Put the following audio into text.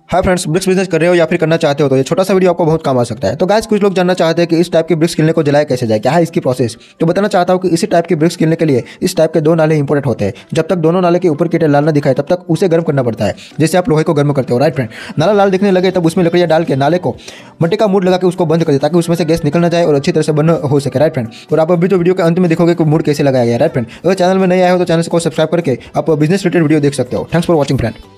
Hi friends, BRICS business कर रहे हो या फिर करना चाहते हो तो ये छोटा सा वीडियो आपको बहुत काम आ सकता है। तो गाइस, कुछ लोग जानना चाहते हैं कि इस टाइप के ब्रिक्स किलने को जलाया कैसे जाए, क्या है इसकी प्रोसेस। तो बताना चाहता हूँ कि इसी टाइप के ब्रिक्स किलने के लिए इस टाइप के दो नाले इंपॉर्टेंट होते हैं। जब तक दोनों नाले के ऊपर की लाल ना दिखाए तब तक उसे गर्म करना पड़ता है, जैसे आप लोहे को गर्म करते हो। राइट फ्रेंड, नाला लाल दिखने लगे तब उसमें लकड़ियाँ डाल के नाले को मट्टी का मूड लगा के उसको बंद कर दे, ताकि उसमें से गैस निकल ना जाए और अच्छी तरह से बंद हो सके। राइट फ्रेंड, और आप अभी तो वीडियो के अंत में देखोगे कि मूड कैसे लगाया गया। राइट फ्रेंड, अगर चैनल में नए आए हो तो चैनल को सब्सक्राइब करके आप बिजनेस रिलेटेड वीडियो देख सकते हो। Thanks for watching friend.